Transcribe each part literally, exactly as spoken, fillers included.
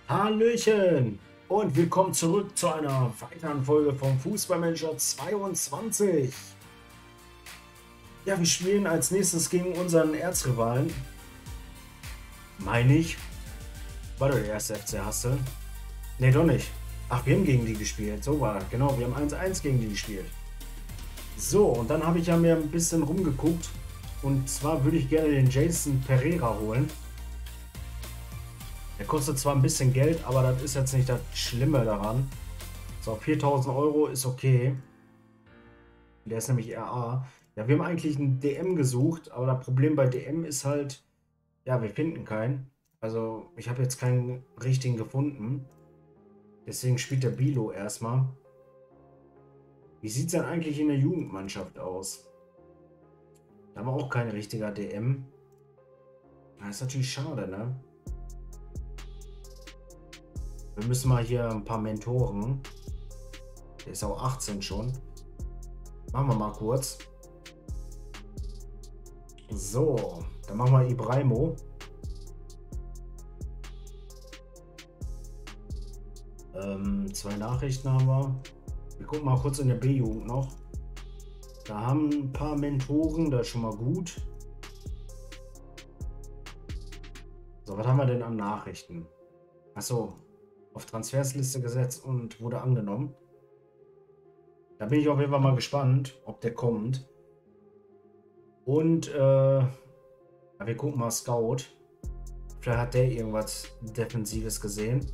Hallöchen und willkommen zurück zu einer weiteren Folge vom Fußballmanager zweiundzwanzig. Ja, wir spielen als nächstes gegen unseren Erzrivalen. Meine ich. War doch der erste F C Hassel. Ne, doch nicht. Ach, wir haben gegen die gespielt. So war das. Genau, wir haben eins eins gegen die gespielt. So, und dann habe ich ja mir ein bisschen rumgeguckt. Und zwar würde ich gerne den Jason Pereira holen. Der kostet zwar ein bisschen Geld, aber das ist jetzt nicht das Schlimme daran. So, viertausend Euro ist okay. Der ist nämlich R A. Ja, wir haben eigentlich einen D M gesucht, aber das Problem bei D M ist halt, ja, wir finden keinen. Also, ich habe jetzt keinen richtigen gefunden. Deswegen spielt der Bilo erstmal. Wie sieht es denn eigentlich in der Jugendmannschaft aus? Da haben wir auch kein richtiger D M. Das ist natürlich schade, ne? Wir müssen mal hier ein paar Mentoren. Der ist auch achtzehn schon. Machen wir mal kurz. So, dann machen wir Ibrahimo. Ähm, zwei Nachrichten haben wir. Wir gucken mal kurz in der B-Jugend noch. Da haben ein paar Mentoren, das ist schon mal gut. So, was haben wir denn an Nachrichten? Achso, auf Transfersliste gesetzt und wurde angenommen. Da bin ich auf jeden Fall mal gespannt, ob der kommt. Und äh, ja, wir gucken mal Scout. Vielleicht hat der irgendwas Defensives gesehen.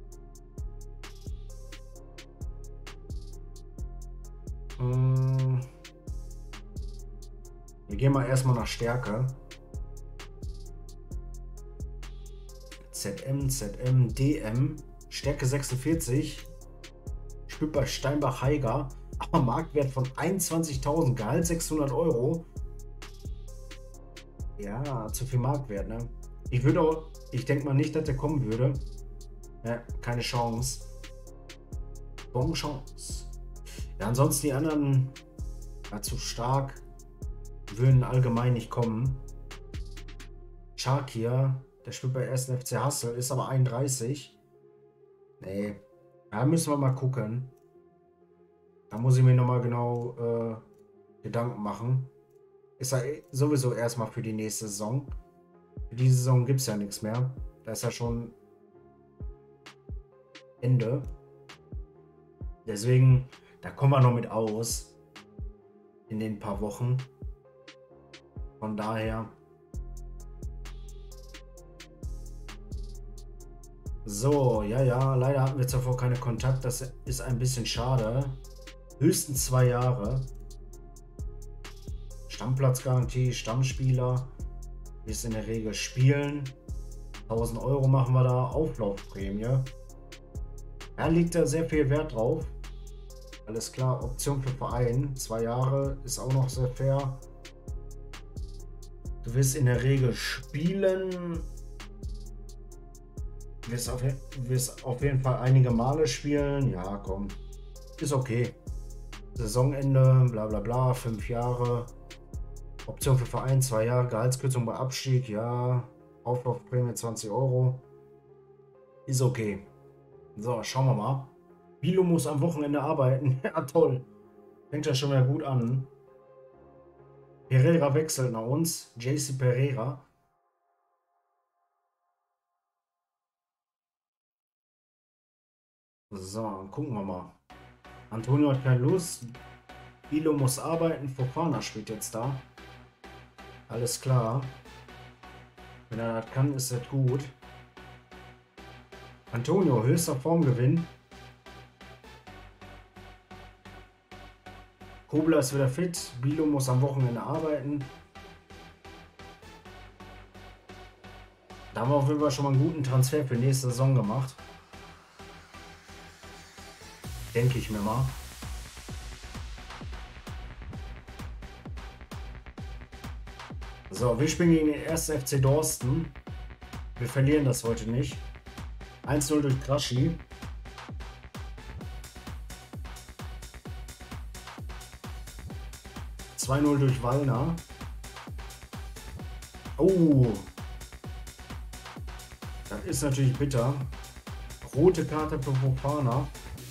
Hm. Wir gehen mal erstmal nach Stärke. Z M, Z M, D M. Stärke sechsundvierzig. Spielt bei Steinbach-Heiger. Aber Marktwert von einundzwanzigtausend. Gehalt sechshundert Euro. Ja, zu viel Marktwert, ne? Ich würde auch, ich denke mal nicht, dass der kommen würde. Ja, keine Chance. Bon Chance. Ja, ansonsten die anderen, ja, zu stark, würden allgemein nicht kommen. Shakir, der spielt bei ersten F C Hassel, ist aber einunddreißig. Nee, da müssen wir mal gucken. Da muss ich mir nochmal genau äh, Gedanken machen. Ist ja sowieso erstmal für die nächste Saison. Für diese Saison gibt es ja nichts mehr. Da ist ja schon Ende. Deswegen, da kommen wir noch mit aus. In den paar Wochen. Von daher. So, ja, ja, leider hatten wir zuvor keine Kontakt. Das ist ein bisschen schade. Höchstens zwei Jahre. Stammplatzgarantie, Stammspieler. Ist in der Regel spielen. tausend Euro machen wir da. Auflaufprämie. Da liegt da sehr viel Wert drauf. Alles klar, Option für Verein. Zwei Jahre ist auch noch sehr fair. Du wirst in der Regel spielen. Du wirst auf, wirst auf jeden Fall einige Male spielen. Ja, komm. Ist okay. Saisonende, bla bla bla, fünf Jahre. Option für Verein, zwei Jahre. Gehaltskürzung bei Abstieg, ja. Auflaufprämie zwanzig Euro. Ist okay. So, schauen wir mal. Bilo muss am Wochenende arbeiten. Ja, toll. Fängt ja schon wieder gut an. Pereira wechselt nach uns. J C Pereira. So, gucken wir mal. Antonio hat keine Lust. Bilo muss arbeiten. Fofana spielt jetzt da. Alles klar. Wenn er das kann, ist das gut. Antonio, höchster Formgewinn. Kobler ist wieder fit. Bilo muss am Wochenende arbeiten. Da haben wir auf jeden Fall schon mal einen guten Transfer für nächste Saison gemacht. Denke ich mir mal. So, wir spielen gegen den ersten F C Dorsten. Wir verlieren das heute nicht. eins null durch Kraschi. zwei null durch Wallner. Oh. Das ist natürlich bitter. Rote Karte für Fofana.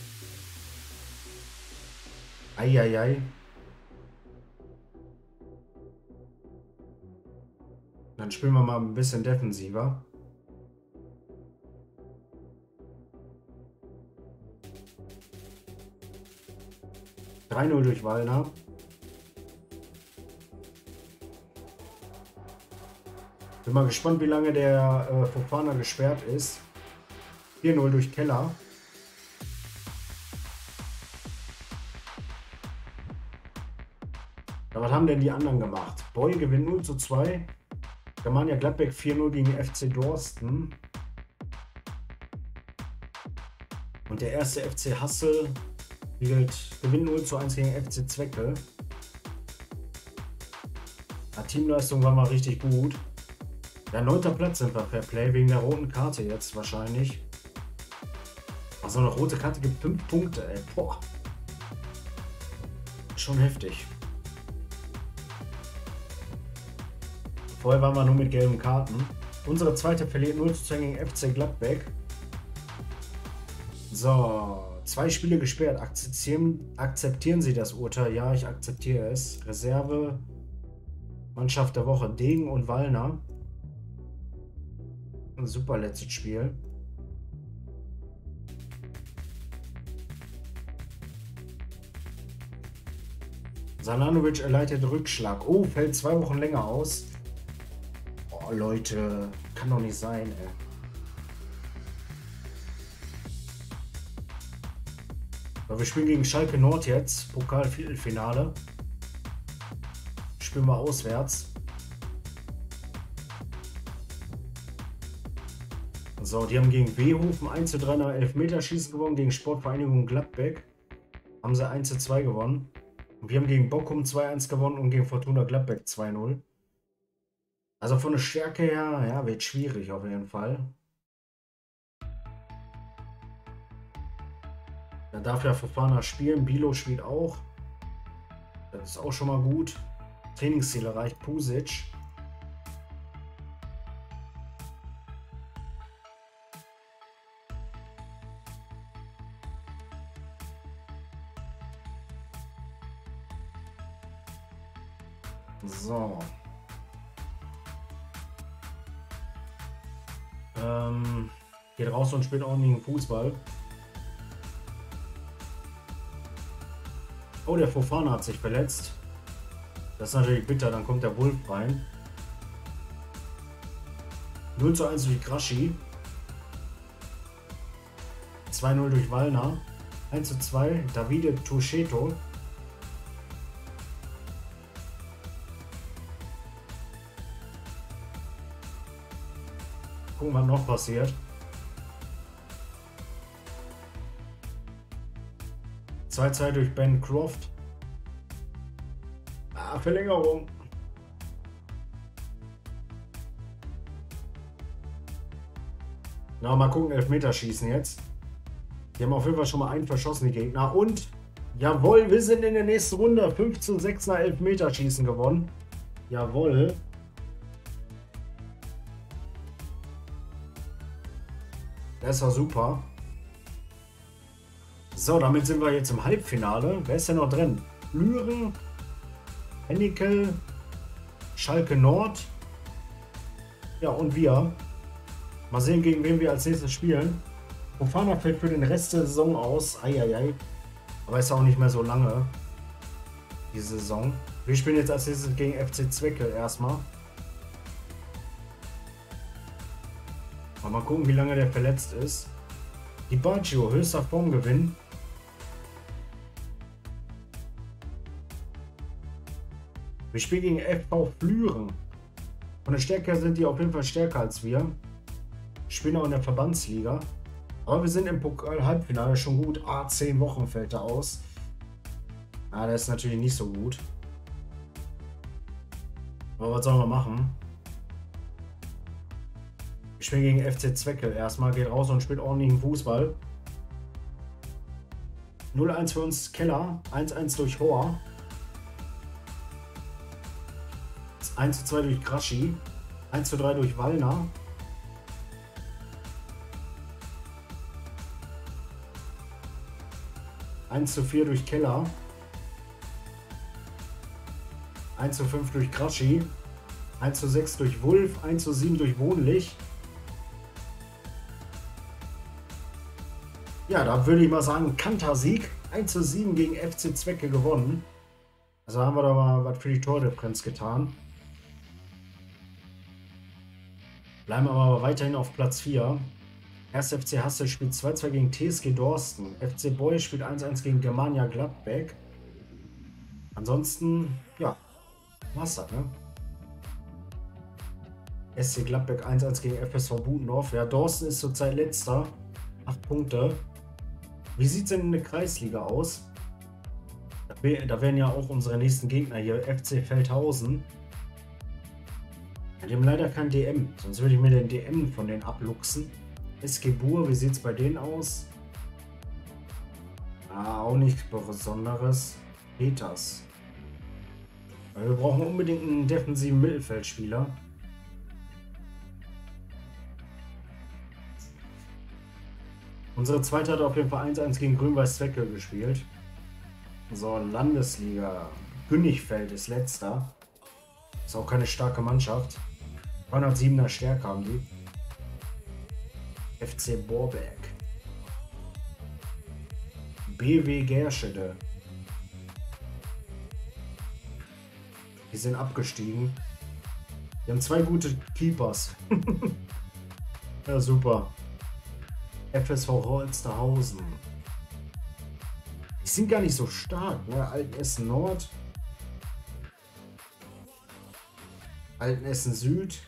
Eieiei. Dann spielen wir mal ein bisschen defensiver. drei null durch Wallner. Bin mal gespannt, wie lange der äh, Fofana gesperrt ist. vier null durch Keller. Ja, was haben denn die anderen gemacht? Boy gewinnt null zu zwei. Germania Gladbeck vier null gegen F C Dorsten. Und der erste F C Hassel gewinnt null zu eins gegen F C Zwecke. Ja, Teamleistung war mal richtig gut. Ja, neunter Platz sind wir per Play wegen der roten Karte jetzt wahrscheinlich. Also eine rote Karte gibt fünf Punkte, ey. Boah. Schon heftig. Vorher waren wir nur mit gelben Karten. Unsere zweite verliert null zu zwei gegen F C Gladbeck. So, zwei Spiele gesperrt. Akzeptieren, akzeptieren Sie das Urteil? Ja, ich akzeptiere es. Reserve, Mannschaft der Woche, Degen und Wallner. Ein super letztes Spiel. Salanovic erleidet Rückschlag. Oh, fällt zwei Wochen länger aus. Oh, Leute, kann doch nicht sein, ey. Wir spielen gegen Schalke Nord jetzt, Pokal-Viertelfinale. Spielen wir auswärts. So, die haben gegen Behofen eins zu drei nach Elfmeterschießen gewonnen, gegen Sportvereinigung Gladbeck haben sie eins zu zwei gewonnen. Und wir haben gegen Bochum zwei eins gewonnen und gegen Fortuna Gladbeck zwei null. Also von der Stärke her, ja, wird schwierig auf jeden Fall. Da darf ja Fofana spielen, Bilo spielt auch. Das ist auch schon mal gut. Trainingsziel erreicht, Pusic. So. Ähm, geht raus und spielt ordentlichen Fußball. Oh, der Fofana hat sich verletzt. Das ist natürlich bitter, dann kommt der Wolf rein. null zu eins durch Graschi. zwei null durch Wallner. eins zu zwei Davide Tuscheto. Gucken, was noch passiert. zwei zwei durch Ben Croft. Ah, Verlängerung. Na, mal gucken, Elfmeterschießen jetzt. Die haben auf jeden Fall schon mal einen verschossen, die Gegner. Und, jawohl, wir sind in der nächsten Runde. fünf zu sechs nach Elfmeterschießen gewonnen. Jawohl. Das war super. So, damit sind wir jetzt im Halbfinale. Wer ist denn noch drin? Lüren, Hennikel, Schalke Nord. Ja, und wir. Mal sehen, gegen wen wir als nächstes spielen. Fofana fällt für den Rest der Saison aus. Eieiei. Aber ist auch nicht mehr so lange. Die Saison. Wir spielen jetzt als nächstes gegen F C Zwecke erstmal. Mal gucken, wie lange der verletzt ist. Die Baggio, höchster Formgewinn. Wir spielen gegen F V Flüren. Von der Stärke her sind die auf jeden Fall stärker als wir. Spielen auch in der Verbandsliga. Aber wir sind im Pokal-Halbfinale schon gut. Ah, zehn Wochen fällt er aus. Ah, der ist natürlich nicht so gut. Aber was sollen wir machen? Wir spielen gegen F C Zwecke. Erstmal geht raus und spielt ordentlichen Fußball. null eins für uns Keller. eins eins durch Hohr. eins zu zwei durch Graschi. eins zu drei durch Wallner. eins zu vier durch Keller. eins zu fünf durch Kraschi. eins zu sechs durch Wulf. eins zu sieben durch Wohnlich. Ja, da würde ich mal sagen, Kantersieg. eins zu sieben gegen F C Zwecke gewonnen. Also haben wir da mal was für die Tordifferenz getan. Bleiben wir aber weiterhin auf Platz vier. erster F C Hassel spielt zwei zu zwei gegen T S G Dorsten. F C Boy spielt eins zu eins gegen Germania Gladbeck. Ansonsten, ja, war's das, ne? S C Gladbeck eins zu eins gegen F S V Butendorf. Ja, Dorsten ist zurzeit letzter. acht Punkte. Wie sieht es denn in der Kreisliga aus? Da wären ja auch unsere nächsten Gegner hier. F C Feldhausen. Die haben leider kein D M. Sonst würde ich mir den D M von denen abluchsen. S G Bur, wie sieht es bei denen aus? Ah, auch nichts Besonderes. Peters. Wir brauchen unbedingt einen defensiven Mittelfeldspieler. Unsere zweite hat auf jeden Fall eins zu eins gegen Grün-Weiß Zwecke gespielt. So, Landesliga. Günnigfeld ist letzter. Ist auch keine starke Mannschaft. dreihundertsiebener Stärke haben die. F C Borberg. B W Gerschede. Die sind abgestiegen. Die haben zwei gute Keepers. Ja, super. F S V Holsterhausen. Die sind gar nicht so stark, ne? Altenessen Nord. Altenessen Süd.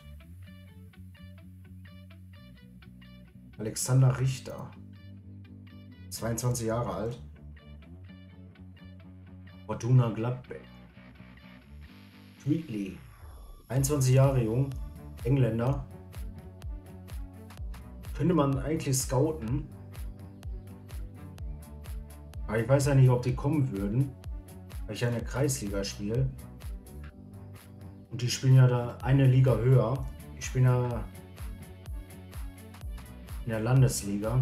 Alexander Richter. zweiundzwanzig Jahre alt. Fortuna Gladbeck. Tweedley. einundzwanzig Jahre jung. Engländer. Könnte man eigentlich scouten. Aber ich weiß ja nicht, ob die kommen würden. Weil ich ja in der Kreisliga spiele. Und die spielen ja da eine Liga höher. Ich spiele ja in der Landesliga.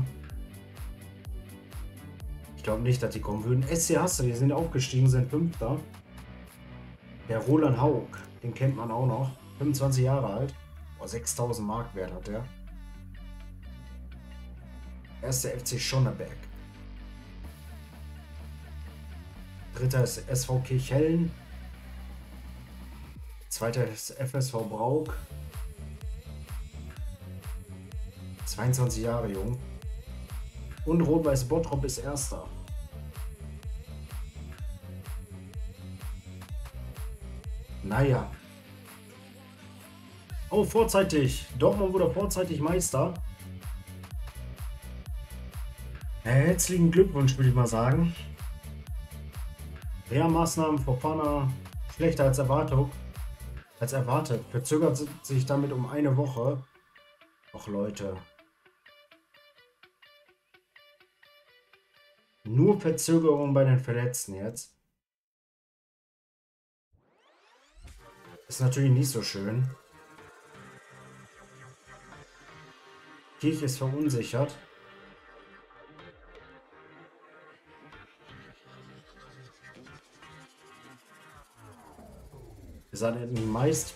Ich glaube nicht, dass die kommen würden. S C Hasse, die sind aufgestiegen, sind Fünfter. Der Roland Haug, den kennt man auch noch. fünfundzwanzig Jahre alt. Oh, sechstausend Mark wert hat der. Erster F C Schonneberg. Dritter ist S V Kirchhellen. Zweiter ist F S V Brauk. zweiundzwanzig Jahre jung. Und Rot-Weiß Bottrop ist Erster. Naja. Oh, vorzeitig. Dortmund wurde vorzeitig Meister. Herzlichen Glückwunsch, würde ich mal sagen. Reha-Maßnahmen Fofana schlechter als Erwartung. Als erwartet. Verzögert sich damit um eine Woche. Och Leute. Nur Verzögerung bei den Verletzten jetzt. Ist natürlich nicht so schön. Kirch ist verunsichert. Wir sind nie meist.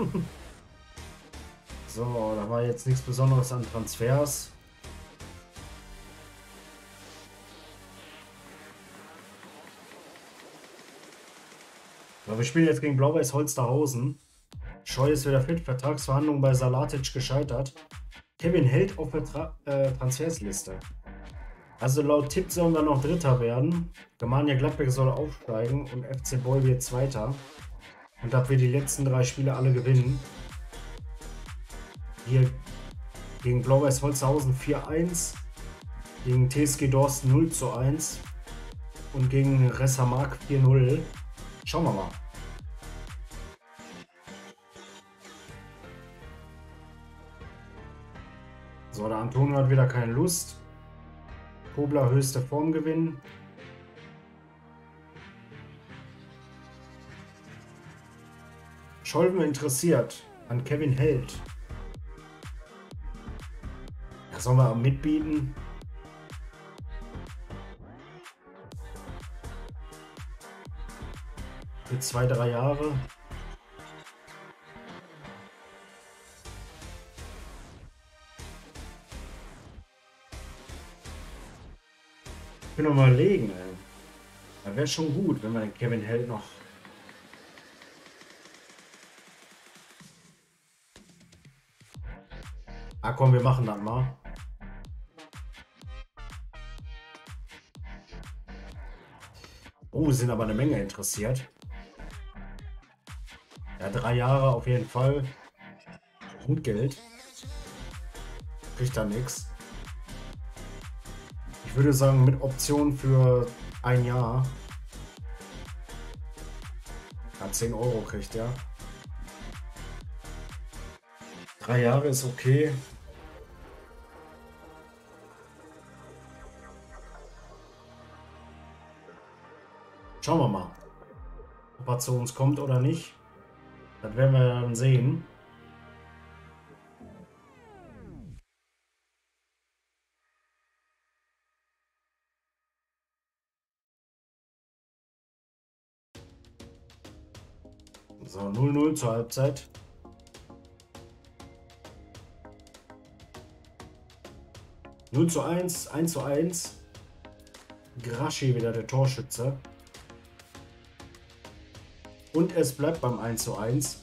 So, da war jetzt nichts Besonderes an Transfers. Aber wir spielen jetzt gegen Blau-Weiß Holsterhausen. Scheu ist wieder fit. Vertragsverhandlungen bei Salatic gescheitert. Kevin Held auf Vertra äh, Transfersliste. Also laut Tipp sollen wir noch Dritter werden. Germania Gladbeck soll aufsteigen und F C Boy wird Zweiter. Und da wir die letzten drei Spiele alle gewinnen. Hier gegen Blau-Weiß Holsterhausen vier eins. Gegen T S G Dorsten null zu eins. Und gegen Ressa Mark vier null. Schauen wir mal. So, der Antonio hat wieder keine Lust. Kobler höchste Formgewinn. Scholven interessiert an Kevin Held. Da sollen wir mitbieten. für zwei, drei Jahre. Ich bin noch mal überlegen, ey. Da wäre schon gut, wenn wir den Kevin Held noch. Ah komm, wir machen das mal. Oh, sind aber eine Menge interessiert. Ja, drei Jahre auf jeden Fall. Und Geld. Kriegt da nichts. Ich würde sagen, mit Option für ein Jahr. Ja, zehn Euro kriegt er. Drei Jahre ist okay. Schauen wir mal, ob er zu uns kommt oder nicht. Das werden wir dann sehen. So, null null zur Halbzeit. null zu eins, eins zu eins. Graschi wieder der Torschütze. Und es bleibt beim eins zu eins.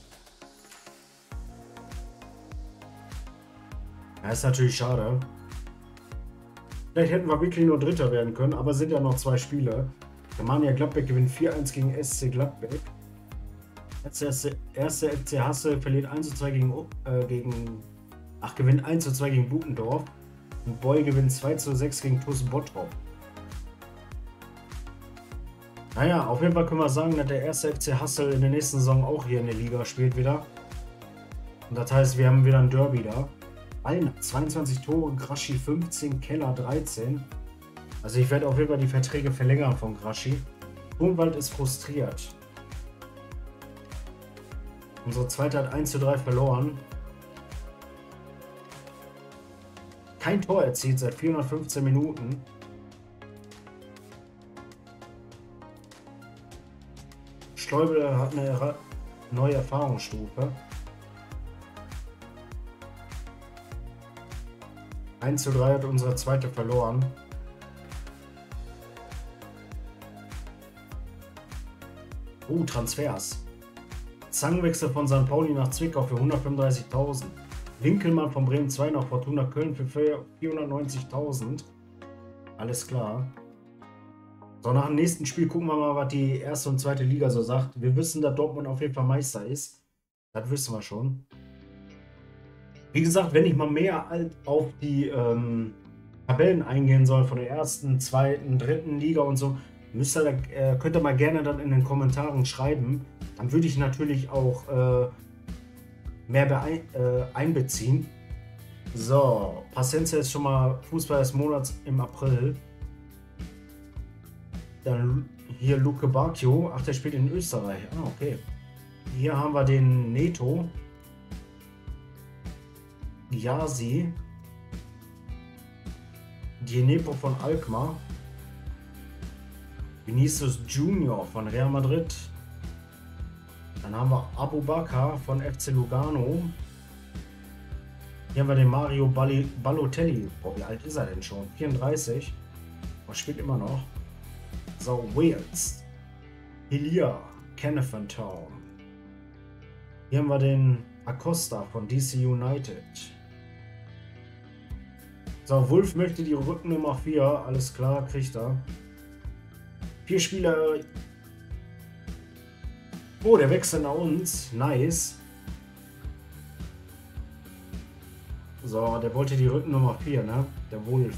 Ja, ist natürlich schade. Vielleicht hätten wir wirklich nur Dritter werden können, aber sind ja noch zwei Spiele. Germania Gladbeck gewinnt vier eins gegen S C Gladbeck. Erste, erste F C Hasse verliert eins zu zwei gegen, äh, gegen. Ach, gewinnt eins zu zwei gegen Butendorf. Und Boy gewinnt zwei zu sechs gegen TuS Bottrop. Naja, auf jeden Fall können wir sagen, dass der erste F C Hassel in der nächsten Saison auch hier in der Liga spielt wieder. Und das heißt, wir haben wieder ein Derby da. Allen zweiundzwanzig Tore, Graschi fünfzehn, Keller dreizehn. Also ich werde auf jeden Fall die Verträge verlängern von Graschi. Grunwald ist frustriert. Unsere zweite hat eins zu drei verloren. Kein Tor erzielt seit vierhundertfünfzehn Minuten. Stäubel hat eine neue Erfahrungsstufe. eins zu drei hat unsere zweite verloren. Oh, Transfers. Zangenwechsel von Sankt Pauli nach Zwickau für hundertfünfunddreißigtausend. Winkelmann von Bremen zwei nach Fortuna Köln für vierhundertneunzigtausend. Alles klar. So, nach dem nächsten Spiel gucken wir mal, was die erste und zweite Liga so sagt. Wir wissen, dass Dortmund auf jeden Fall Meister ist. Das wissen wir schon. Wie gesagt, wenn ich mal mehr auf die ähm, Tabellen eingehen soll von der ersten, zweiten, dritten Liga und so, müsst ihr, äh, könnt ihr mal gerne dann in den Kommentaren schreiben. Dann würde ich natürlich auch äh, mehr beein äh, einbeziehen. So, Pacenza ist schon mal Fußball des Monats im April. Dann hier Luke Bacchio. Ach, der spielt in Österreich. Ah, okay. Hier haben wir den Neto. Gyasi. Dienepo von Alkmaar. Vinicius Junior von Real Madrid. Dann haben wir Abu Bakr von F C Lugano. Hier haben wir den Mario Bali Balotelli. Boah, wie alt ist er denn schon? vierunddreißig. Aber spielt immer noch. So, Wales. Hilia, Kennethan Town. Hier haben wir den Acosta von D C United. So, Wolf möchte die Rückennummer vier. Alles klar, kriegt er. Vier Spieler. Oh, der wechselt nach uns. Nice. So, der wollte die Rückennummer vier, ne? Der Wolf.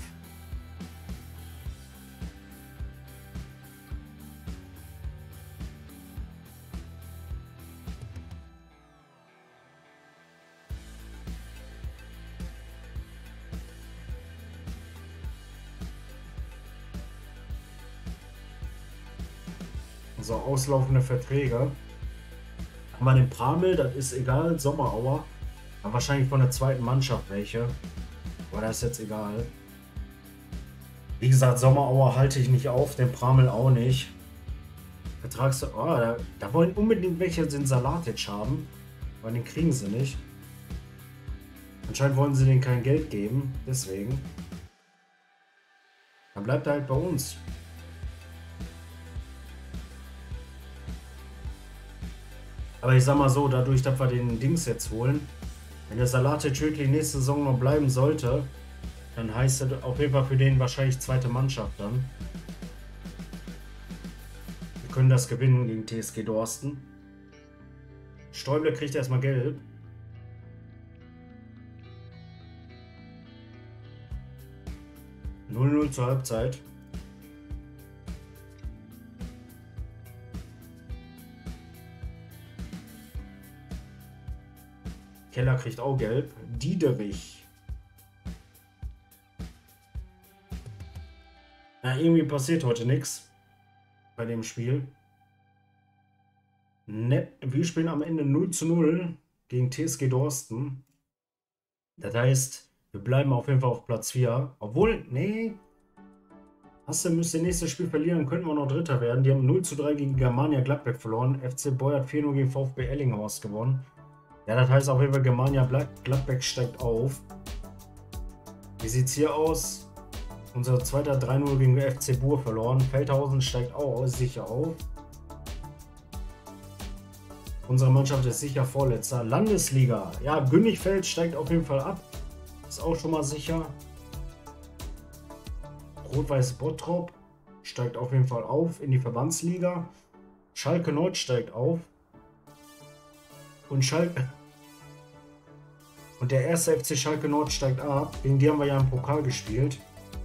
So, auslaufende Verträge. Haben wir den Pramel, das ist egal, Sommerauer. Aber wahrscheinlich von der zweiten Mannschaft welche. Aber das ist jetzt egal. Wie gesagt, Sommerauer halte ich nicht auf, den Pramel auch nicht. Vertrags... Oh, da, da wollen unbedingt welche den Salat jetzt haben. Weil den kriegen sie nicht. Anscheinend wollen sie denen kein Geld geben. Deswegen. Dann bleibt er halt bei uns. Aber ich sag mal so, dadurch, dass wir den Dings jetzt holen, wenn der Salat jetzt wirklich nächste Saison noch bleiben sollte, dann heißt das auf jeden Fall für den wahrscheinlich zweite Mannschaft dann. Wir können das gewinnen gegen T S G Dorsten. Stäuble kriegt erstmal gelb. null null zur Halbzeit. Keller kriegt auch gelb. Diederich. Ja, irgendwie passiert heute nichts bei dem Spiel. Ne, wir spielen am Ende null zu null gegen T S G Dorsten. Das heißt, wir bleiben auf jeden Fall auf Platz vier. Obwohl, nee. Hasse müsste nächstes Spiel verlieren, könnten wir noch Dritter werden. Die haben null zu drei gegen Germania Gladbeck verloren. F C Boy hat vier null gegen VfB Ellinghorst gewonnen. Ja, das heißt auf jeden Fall, Germania Gladbeck steigt auf. Wie sieht es hier aus? Unser zweiter drei null gegen F C Bur verloren. Feldhausen steigt auch sicher auf. Unsere Mannschaft ist sicher Vorletzter. Landesliga. Ja, Günnigfeld steigt auf jeden Fall ab. Ist auch schon mal sicher. Rot-Weiß Bottrop steigt auf jeden Fall auf in die Verbandsliga. Schalke Nord steigt auf. Und Schalke. Und der erste F C Schalke Nord steigt ab. Gegen die haben wir ja im Pokal gespielt.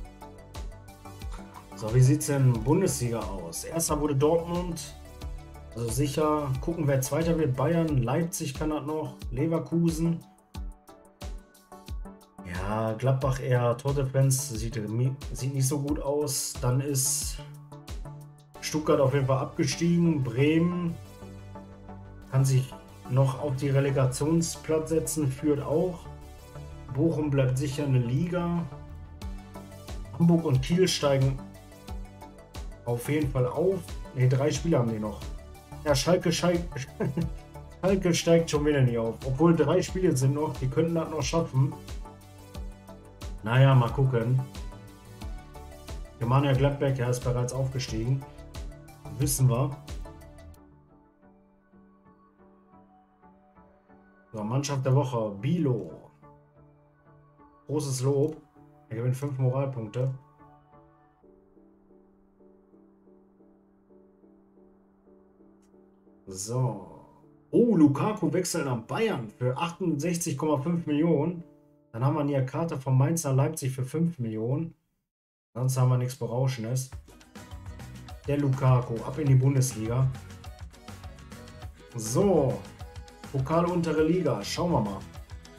So, wie sieht es denn Bundesliga aus? Erster wurde Dortmund. Also sicher. Gucken, wer Zweiter wird. Bayern, Leipzig kann das noch. Leverkusen. Ja, Gladbach eher Tottenfans. Sieht, sieht nicht so gut aus. Dann ist Stuttgart auf jeden Fall abgestiegen. Bremen kann sich noch auf die Relegationsplatz setzen. Führt auch. Bochum bleibt sicher eine Liga. Hamburg und Kiel steigen auf jeden Fall auf. Ne, drei Spiele haben die noch. Ja, Schalke, Schalke, Schalke steigt schon wieder nicht auf. Obwohl drei Spiele sind noch, die könnten das noch schaffen. Naja, mal gucken. Germania Gladbeck, ja, ist bereits aufgestiegen. Wissen wir. So, Mannschaft der Woche, Bilo. Großes Lob. Er gewinnt fünf Moralpunkte. So. Oh, Lukaku wechselt nach Bayern für achtundsechzig Komma fünf Millionen. Dann haben wir eine Karte von Mainz nach Leipzig für fünf Millionen. Sonst haben wir nichts Berauschendes. Der Lukaku, ab in die Bundesliga. So. Pokal untere Liga. Schauen wir mal.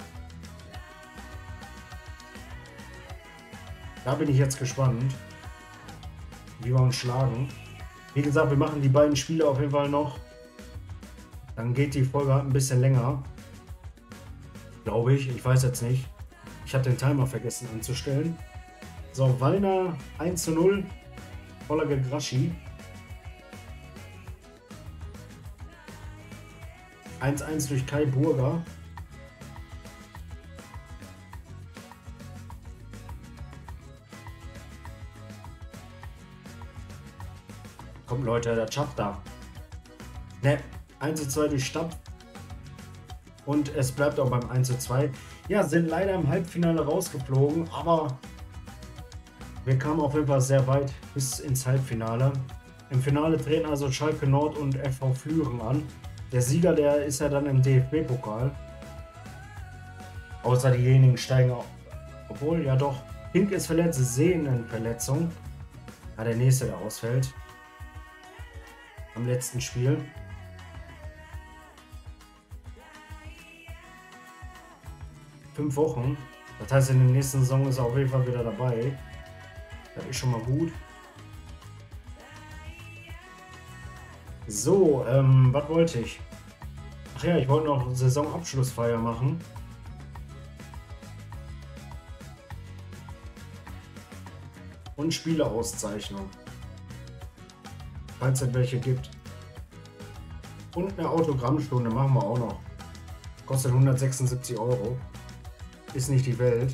Da bin ich jetzt gespannt, wie wir uns schlagen. Wie gesagt, wir machen die beiden Spiele auf jeden Fall noch. Dann geht die Folge halt ein bisschen länger. Glaube ich. Ich weiß jetzt nicht. Ich habe den Timer vergessen anzustellen. So, Wallner eins zu null. Vorlage Graschi. eins eins durch Kai Burger. Kommt Leute, der schafft da. Ne, eins zu zwei durch Stadt. Und es bleibt auch beim eins zu zwei. Ja, sind leider im Halbfinale rausgeflogen, aber wir kamen auf jeden Fall sehr weit bis ins Halbfinale. Im Finale treten also Schalke Nord und F V Flüren an. Der Sieger, der ist ja dann im D F B-Pokal. Außer diejenigen steigen auch. Obwohl, ja doch. Pink ist verletzt, Sehnenverletzung. Ja, der nächste, der ausfällt. Am letzten Spiel. Fünf Wochen. Das heißt, in der nächsten Saison ist er auf jeden Fall wieder dabei. Das ist schon mal gut. So, ähm, was wollte ich? Ach ja, ich wollte noch Saisonabschlussfeier machen. Und Spielerauszeichnung. Falls es welche gibt. Und eine Autogrammstunde machen wir auch noch. Kostet hundertsechsundsiebzig Euro. Ist nicht die Welt.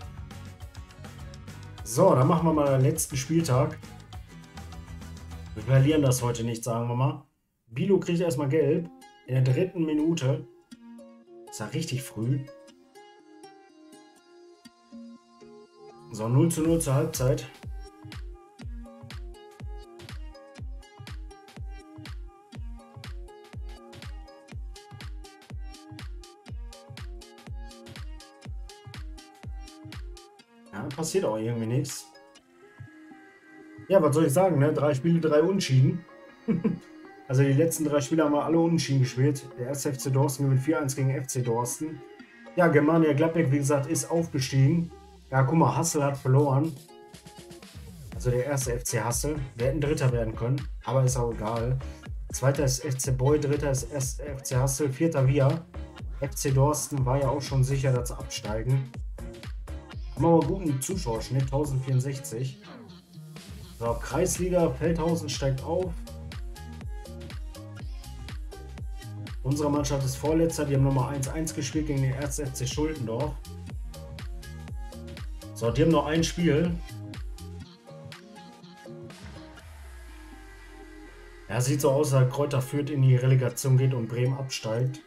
So, dann machen wir mal den letzten Spieltag. Wir verlieren das heute nicht, sagen wir mal. Bilo kriegt erstmal gelb. In der dritten Minute. Ist ja richtig früh. So, null zu null zur Halbzeit. Ja, passiert auch irgendwie nichts. Ja, was soll ich sagen, ne? Drei Spiele, drei Unentschieden. Also die letzten drei Spiele haben wir alle unentschieden gespielt. Der erste F C Dorsten gewinnt vier eins gegen F C Dorsten. Ja, Germania Gladbeck, wie gesagt, ist aufgestiegen. Ja, guck mal, Hassel hat verloren. Also der erste F C Hassel. Wir hätten Dritter werden können, aber ist auch egal. Zweiter ist F C Boy, dritter ist F C Hassel, vierter wir. F C Dorsten war ja auch schon sicher, dass sie absteigen. Haben aber einen guten Zuschauerschnitt, tausendvierundsechzig. So, Kreisliga, Feldhausen steigt auf. Unsere Mannschaft ist Vorletzter, die haben nochmal eins eins gespielt gegen den ersten F C Schuldendorf. So, die haben noch ein Spiel. Ja, sieht so aus, als Kräuter Fürth in die Relegation geht und Bremen absteigt.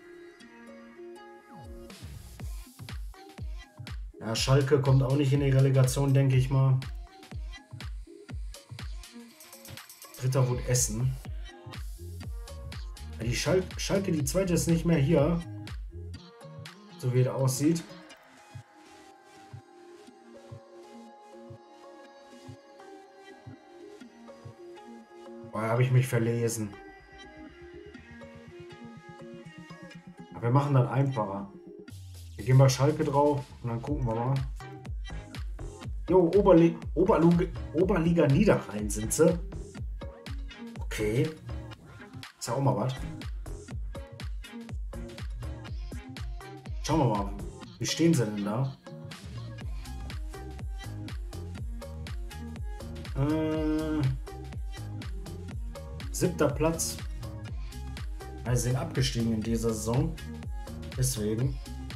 Ja, Schalke kommt auch nicht in die Relegation, denke ich mal. Dritter wurde Essen. Ja, die Schal Schalke, die zweite, ist nicht mehr hier. So wie es aussieht. Da habe ich mich verlesen. Aber wir machen das einfacher. Wir gehen bei Schalke drauf und dann gucken wir mal. Jo, Oberli Oberluge Oberliga Niederrhein sind sie. Okay. Ist ja auch mal was. Schauen wir mal. Wie stehen sie denn da? Äh, siebter Platz. Also sind abgestiegen in dieser Saison. Deswegen.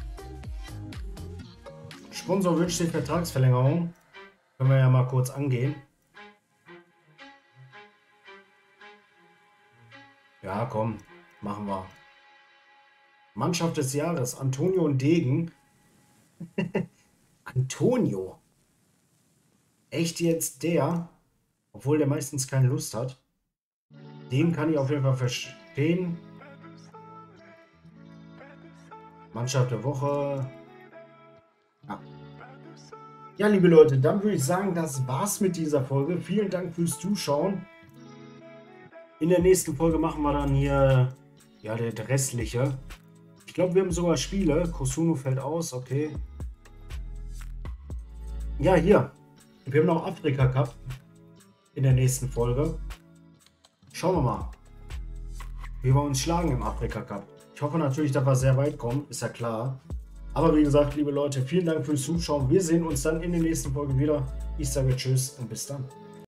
Sponsor wünscht sich Vertragsverlängerung. Können wir ja mal kurz angehen. Ja, komm, machen wir. Mannschaft des Jahres, Antonio und Degen. Antonio. Echt jetzt der? Obwohl der meistens keine Lust hat. Den kann ich auf jeden Fall verstehen. Mannschaft der Woche. Ja. Ja, liebe Leute, dann würde ich sagen, das war's mit dieser Folge. Vielen Dank fürs Zuschauen. In der nächsten Folge machen wir dann hier ja das restliche. Ich glaube, wir haben sogar Spiele. Kosuno fällt aus, okay. Ja, hier. Wir haben noch Afrika Cup in der nächsten Folge. Schauen wir mal, wie wir uns schlagen im Afrika Cup. Ich hoffe natürlich, dass wir sehr weit kommen, ist ja klar. Aber wie gesagt, liebe Leute, vielen Dank fürs Zuschauen. Wir sehen uns dann in der nächsten Folge wieder. Ich sage Tschüss und bis dann.